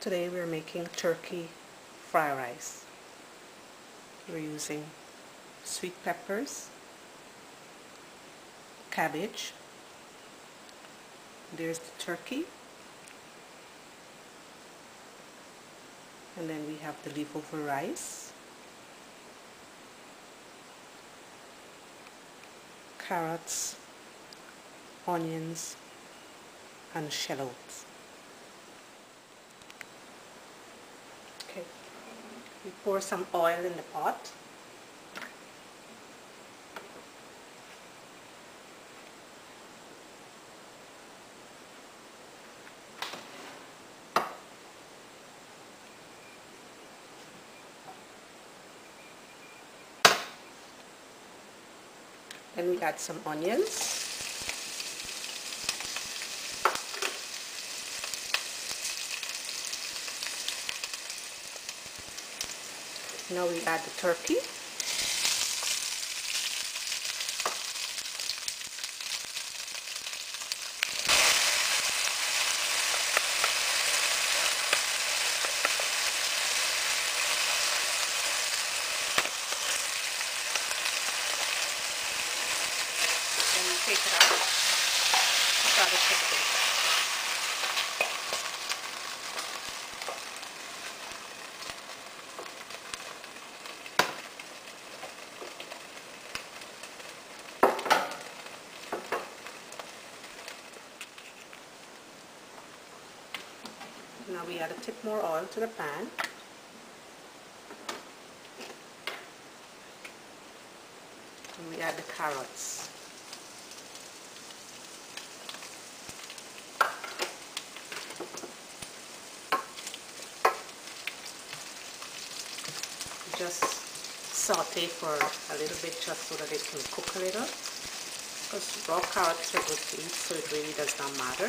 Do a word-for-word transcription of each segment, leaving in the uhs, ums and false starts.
Today we're making turkey fried rice. We're using sweet peppers, cabbage, there's the turkey, and then we have the leftover rice, carrots, onions, and shallots. Okay, we pour some oil in the pot. Then we add some onions. Now we add the turkey. Then we take it out. Start it cooking. Now we add a tip more oil to the pan. And we add the carrots. Just saute for a little bit just so that it can cook a little. Because raw carrots are good to eat, so it really does not matter.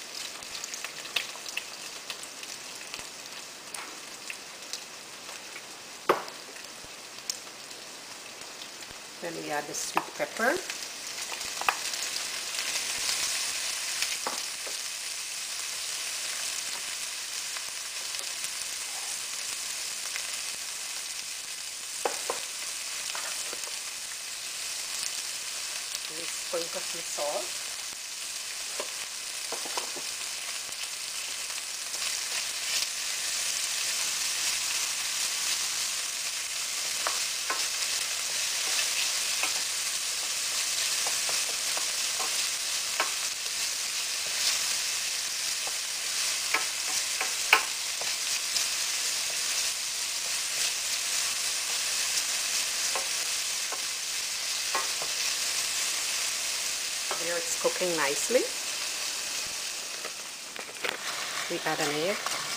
Then we add the sweet pepper. We sprinkle some salt. There it's cooking nicely. We add an egg.